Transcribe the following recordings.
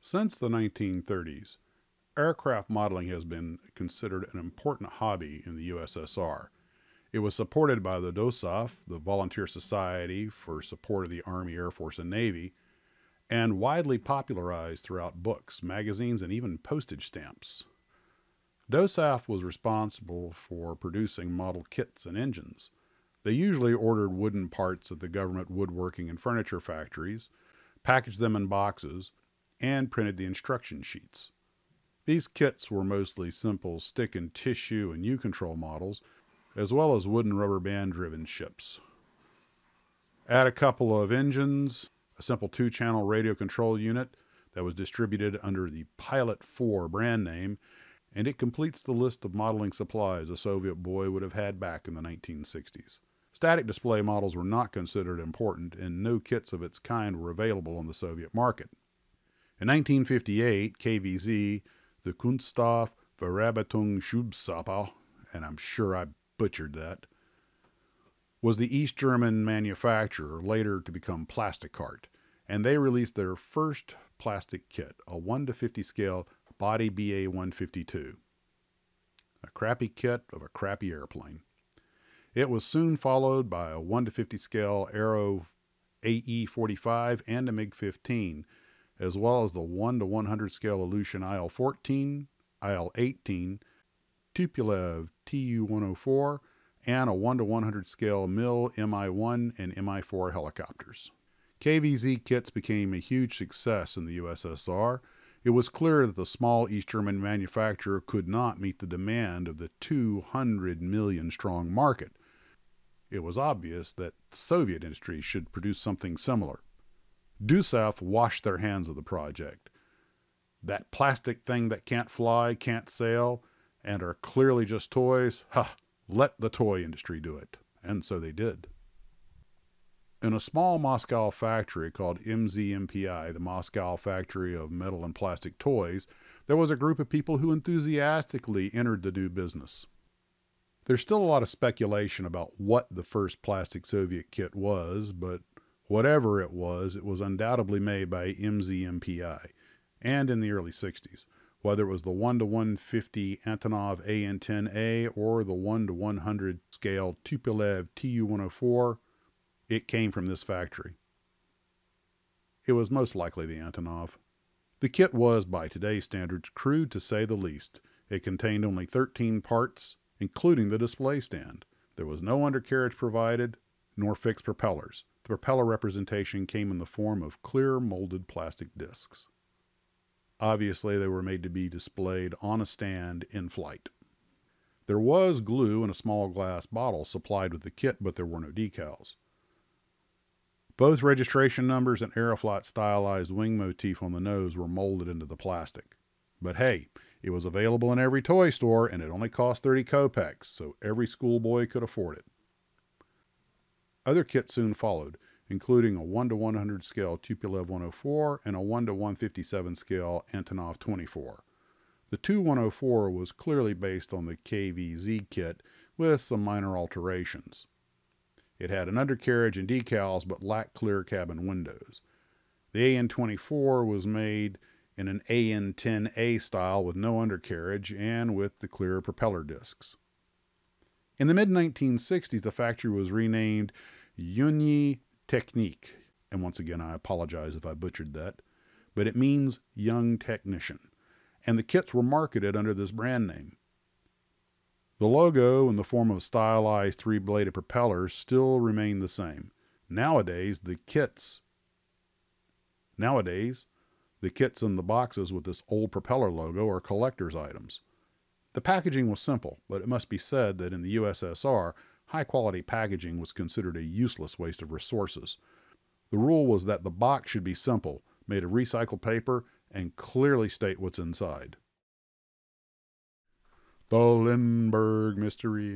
Since the 1930s, aircraft modeling has been considered an important hobby in the USSR. It was supported by the DOSAF, the Volunteer Society for Support of the Army, Air Force, and Navy, and widely popularized throughout books, magazines, and even postage stamps. DOSAF was responsible for producing model kits and engines. They usually ordered wooden parts at the government woodworking and furniture factories, packaged them in boxes, and printed the instruction sheets. These kits were mostly simple stick and tissue and U-control models, as well as wooden rubber band driven ships. Add a couple of engines, a simple 2-channel radio control unit that was distributed under the Pilot 4 brand name, and it completes the list of modeling supplies a Soviet boy would have had back in the 1960s. Static display models were not considered important, and no kits of its kind were available on the Soviet market. In 1958, KVZ, the Kunststoff Verarbeitung Schubsappel, and I'm sure I butchered that, was the East German manufacturer, later to become Plasticart, and they released their first plastic kit, a 1:50 scale Body BA 152. A crappy kit of a crappy airplane. It was soon followed by a 1:50 scale Aero AE 45 and a MiG 15, as well as the 1:100 scale Ilyushin IL 14, IL 18, Tupolev Tu 104, and a 1:100 scale MIL Mi-1 and Mi-4 helicopters. KVZ kits became a huge success in the USSR. It was clear that the small East German manufacturer could not meet the demand of the 200 million strong market. It was obvious that Soviet industry should produce something similar. DOSAF washed their hands of the project. That plastic thing that can't fly, can't sail, and are clearly just toys, let the toy industry do it. And so they did. In a small Moscow factory called MZMPI, the Moscow Factory of Metal and Plastic Toys, there was a group of people who enthusiastically entered the new business. There's still a lot of speculation about what the first plastic Soviet kit was, but whatever it was undoubtedly made by MZMPI, and in the early 60s, whether it was the 1:150 Antonov AN-10A or the 1:100 scale Tupolev Tu-104, it came from this factory. It was most likely the Antonov. The kit was, by today's standards, crude to say the least. It contained only 13 parts, including the display stand. There was no undercarriage provided, nor fixed propellers. The propeller representation came in the form of clear molded plastic discs. Obviously, they were made to be displayed on a stand in flight. There was glue in a small glass bottle supplied with the kit, but there were no decals. Both registration numbers and Aeroflot stylized wing motif on the nose were molded into the plastic. But hey, it was available in every toy store, and it only cost 30 kopecks, so every schoolboy could afford it. Other kits soon followed, including a 1:100 scale Tupolev 104 and a 1:157 scale Antonov 24. The Tu-104 was clearly based on the KVZ kit with some minor alterations. It had an undercarriage and decals, but lacked clear cabin windows. The AN-24 was made in an AN-10A style with no undercarriage and with the clear propeller discs. In the mid-1960s, the factory was renamed Yuny Technique, and once again I apologize if I butchered that, but it means young technician, and the kits were marketed under this brand name. The logo, in the form of stylized 3-bladed propellers, still remain the same. Nowadays, the kits in the boxes with this old propeller logo are collector's items. The packaging was simple, but it must be said that in the USSR, high-quality packaging was considered a useless waste of resources. The rule was that the box should be simple, made of recycled paper, and clearly state what's inside. The Lindbergh mystery.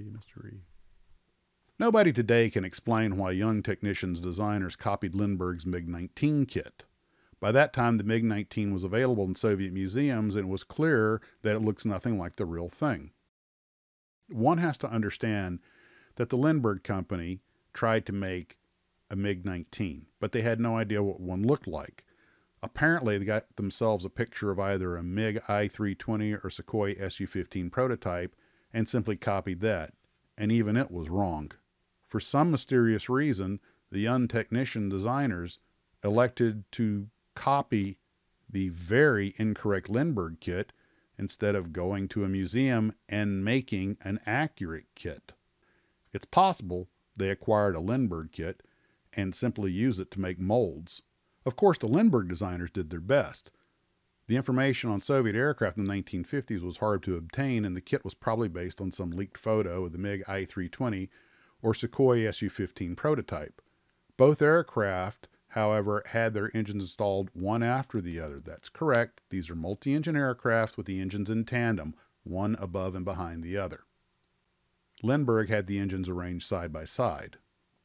Nobody today can explain why young technicians' designers copied Lindbergh's MiG-19 kit. By that time, the MiG-19 was available in Soviet museums, and it was clear that it looks nothing like the real thing. One has to understand that the Lindbergh company tried to make a MiG-19, but they had no idea what one looked like. Apparently, they got themselves a picture of either a MiG I-320 or Sukhoi Su-15 prototype and simply copied that, and even it was wrong. For some mysterious reason, the young technician designers elected to copy the very incorrect Lindbergh kit instead of going to a museum and making an accurate kit. It's possible they acquired a Lindbergh kit and simply used it to make molds. Of course, the Lindbergh designers did their best. The information on Soviet aircraft in the 1950s was hard to obtain, and the kit was probably based on some leaked photo of the MiG I-320 or Sukhoi Su-15 prototype. Both aircraft, however, had their engines installed one after the other. That's correct. These are multi-engine aircraft with the engines in tandem, one above and behind the other. Lindbergh had the engines arranged side by side.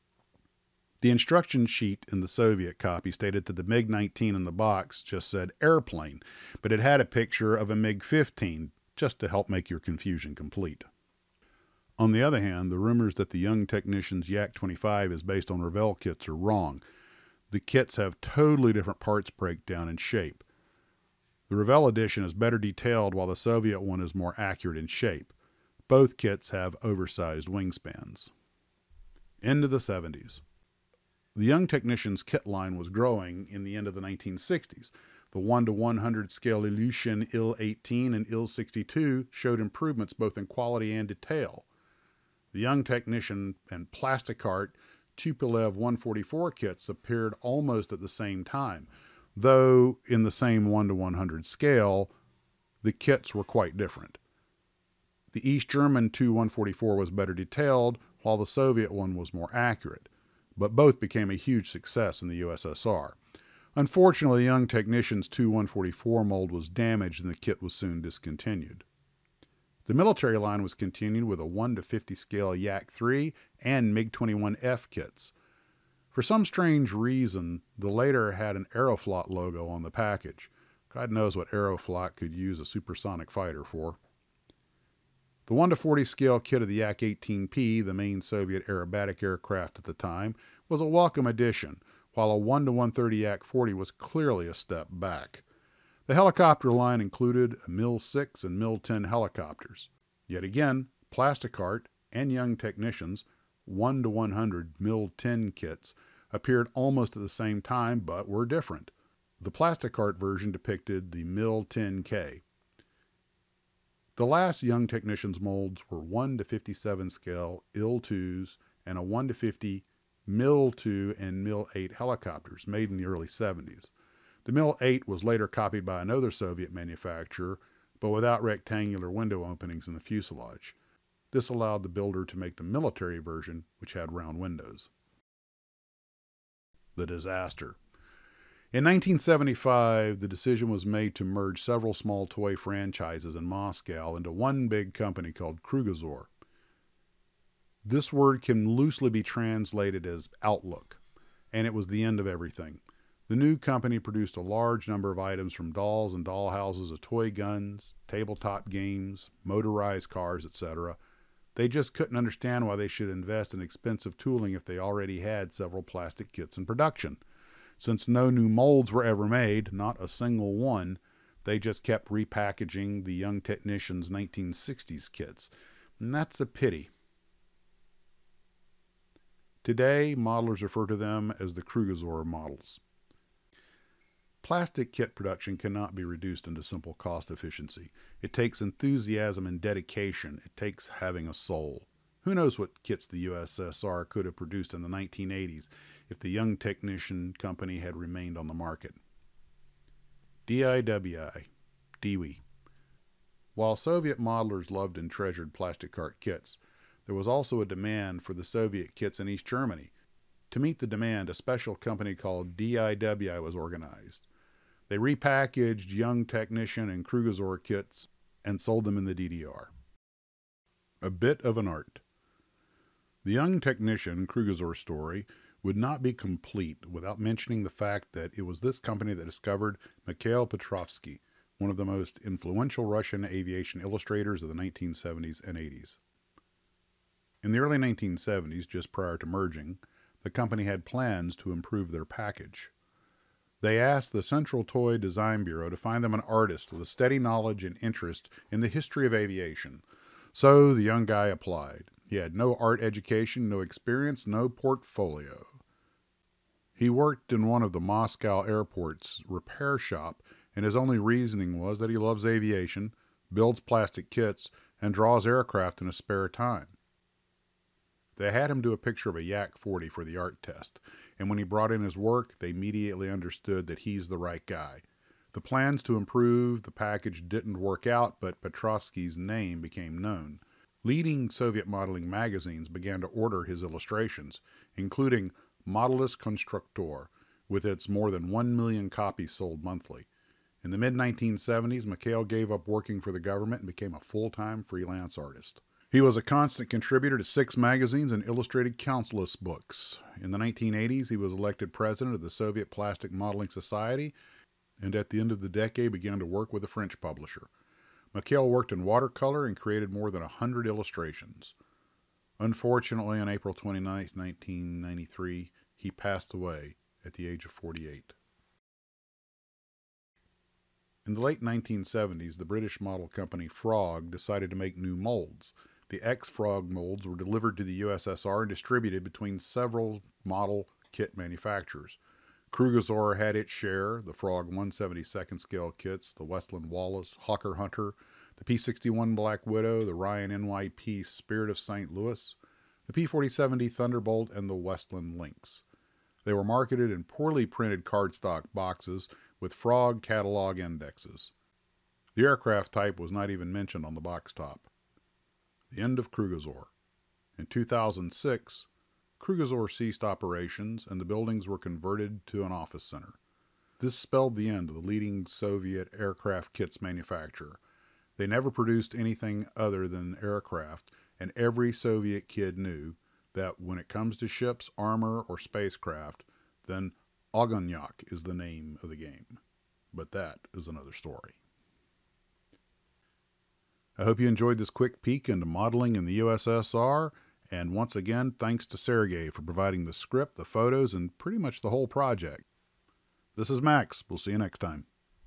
The instruction sheet in the Soviet copy stated that the MiG-19 in the box just said airplane, but it had a picture of a MiG-15, just to help make your confusion complete. On the other hand, the rumors that the young technician's Yak-25 is based on Revell kits are wrong. The kits have totally different parts breakdown and shape. The Revell edition is better detailed while the Soviet one is more accurate in shape. Both kits have oversized wingspans. Into the 70s. The young technician's kit line was growing in the end of the 1960s. The 1:100 scale Ilyushin Il-18 and Il-62 showed improvements both in quality and detail. The young technician and Plasticart Tupolev 144 kits appeared almost at the same time, though in the same 1:100 scale, the kits were quite different. The East German Tu-144 was better detailed, while the Soviet one was more accurate, but both became a huge success in the USSR. Unfortunately, the young technician's Tu-144 mold was damaged and the kit was soon discontinued. The military line was continued with a 1:50 scale Yak-3 and MiG-21F kits. For some strange reason, the latter had an Aeroflot logo on the package. God knows what Aeroflot could use a supersonic fighter for. The 1:40 scale kit of the Yak-18P, the main Soviet aerobatic aircraft at the time, was a welcome addition, while a 1:130 Yak-40 was clearly a step back. The helicopter line included a MiL-6 and MiL-10 helicopters. Yet again, Plasticart and young technicians' 1:100 MiL-10 kits appeared almost at the same time, but were different. The Plasticart version depicted the MiL-10K. The last young technicians' molds were 1:57 scale Il-2s and a 1:50 MiL-2 and MiL-8 helicopters made in the early 70s. The MiL-8 was later copied by another Soviet manufacturer, but without rectangular window openings in the fuselage. This allowed the builder to make the military version, which had round windows. The disaster. In 1975, the decision was made to merge several small toy franchises in Moscow into one big company called Krugozor. This word can loosely be translated as outlook, and it was the end of everything. The new company produced a large number of items from dolls and dollhouses to toy guns, tabletop games, motorized cars, etc. They just couldn't understand why they should invest in expensive tooling if they already had several plastic kits in production. Since no new molds were ever made, not a single one, they just kept repackaging the young technicians' 1960s kits. And that's a pity. Today, modelers refer to them as the Krugozor models. Plastic kit production cannot be reduced into simple cost efficiency. It takes enthusiasm and dedication. It takes having a soul. Who knows what kits the USSR could have produced in the 1980s if the young technician company had remained on the market. DIWI. While Soviet modelers loved and treasured Plasticart kits, there was also a demand for the Soviet kits in East Germany. To meet the demand, a special company called DIWI was organized. They repackaged young technician and Krugozor kits and sold them in the DDR. A bit of an art. The young technician Krugozor story would not be complete without mentioning the fact that it was this company that discovered Mikhail Petrovsky, one of the most influential Russian aviation illustrators of the 1970s and 80s. In the early 1970s, just prior to merging, the company had plans to improve their package. They asked the Central Toy Design Bureau to find them an artist with a steady knowledge and interest in the history of aviation. So the young guy applied. He had no art education, no experience, no portfolio. He worked in one of the Moscow airport's repair shop, and his only reasoning was that he loves aviation, builds plastic kits, and draws aircraft in his spare time. They had him do a picture of a Yak 40 for the art test, and when he brought in his work, they immediately understood that he's the right guy. The plans to improve the package didn't work out, but Petrovsky's name became known. Leading Soviet modeling magazines began to order his illustrations, including Modelist Konstruktor, with its more than 1 million copies sold monthly. In the mid-1970s, Mikhail gave up working for the government and became a full-time freelance artist. He was a constant contributor to 6 magazines and illustrated countless books. In the 1980s, he was elected president of the Soviet Plastic Modeling Society, and at the end of the decade began to work with a French publisher. Mikhail worked in watercolor and created more than 100 illustrations. Unfortunately, on April 29, 1993, he passed away at the age of 48. In the late 1970s, the British model company Frog decided to make new molds. The X-Frog molds were delivered to the USSR and distributed between several model kit manufacturers. Krugozor had its share, the Frog 1/72nd scale kits, the Westland Wallace, Hawker Hunter, the P-61 Black Widow, the Ryan NYP Spirit of St. Louis, the P-4070 Thunderbolt, and the Westland Lynx. They were marketed in poorly printed cardstock boxes with Frog catalog indexes. The aircraft type was not even mentioned on the box top. The end of Krugozor. In 2006, Krugozor ceased operations and the buildings were converted to an office center. This spelled the end of the leading Soviet aircraft kits manufacturer. They never produced anything other than aircraft, and every Soviet kid knew that when it comes to ships, armor, or spacecraft, then Ogonnyak is the name of the game. But that is another story. I hope you enjoyed this quick peek into modeling in the USSR, and once again, thanks to Sergey for providing the script, the photos, and pretty much the whole project. This is Max. We'll see you next time.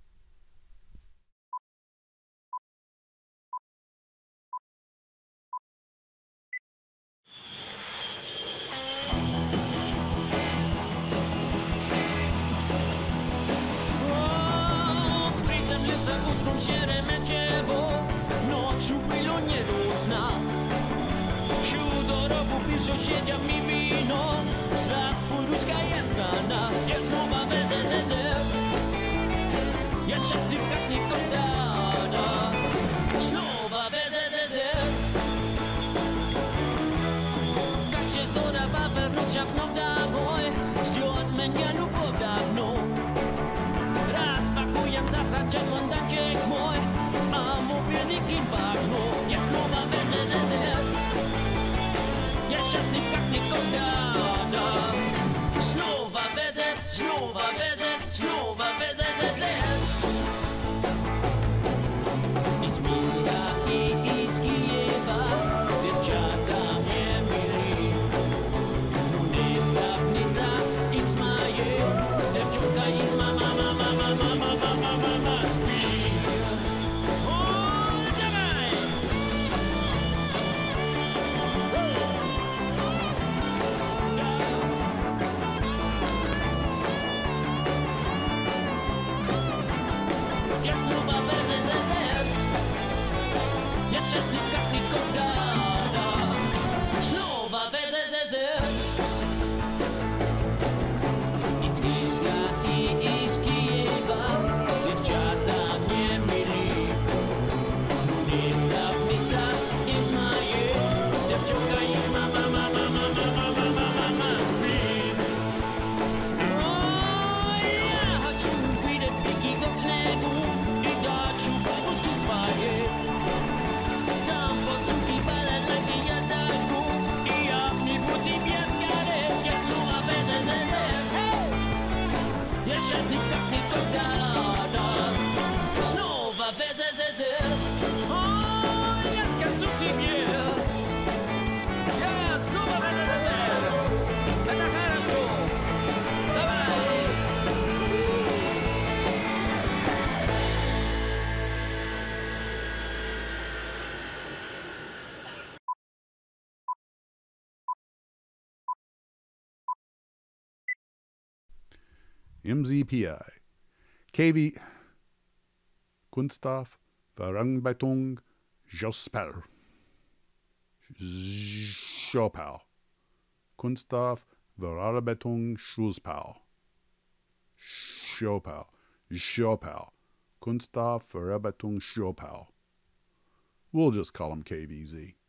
Sąsiednia mi wino, Strasburska jest rana, jest nowa WZZZ. Ja szczęśliw jak Nikodana, nowa WZZZ. Как się здорово вернуться вновь домой, ждет меня любовь давно. Распакуем завтра чемоданчик мой, а мобильник им в окно, есть нова WZZZ. Szczęśliw jak Nikodana. Znova WZZZ, znova WZZZ, znova WZZZ. I z Mińska i z Kijewa dziewczata mnie mieli. No nie stawnica ich zmaje, dziewczonka i z mama skwi. Szczęśliw jak Nikodana, znova WZZZ. I z Mińska i z Kijewa dziewczata mnie mieli. Nie stawnica ich zmaje, dziewczonka ich z mama skwi. O, ja chcę widzieć biegi w śniegu i dać upływu skrzydł swoje. Szczęśliw jak Nikodana, znova WZZZ. O, ja skazу тебе, я снова WZZZ. Это хорошо, давай. MZPI. KV. Kunststoff, Verarbeitung, Jospel. Schopal. Kunststoff, Verarbeitung, Schuspal. Schopal. Schopal. Kunststoff, Verarbeitung, Schopal. We'll just call him KVZ.